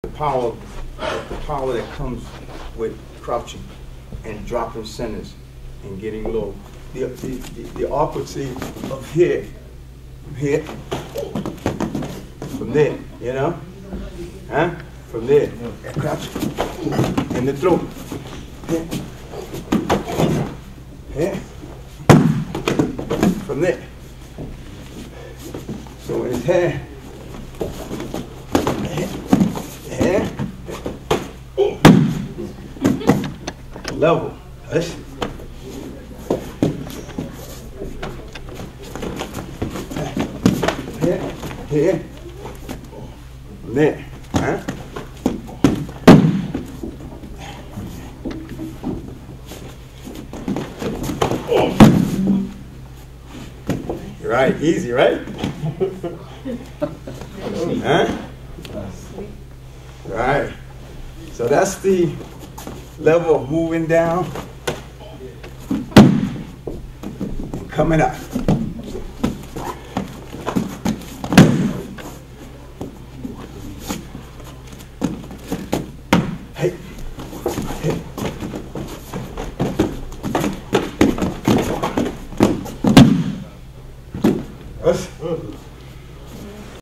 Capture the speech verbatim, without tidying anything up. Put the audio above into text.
The power, the power that comes with crouching and dropping centers and getting low. The, the, the, the opposite of here, here, from there, you know? Huh? From there, and crouching, and the throat. Here, here, from there. So in his hand, here, level. Hush. Here, here, from there, huh? Right, easy, right? Huh? Right. So that's the level of moving down and coming up. Hey.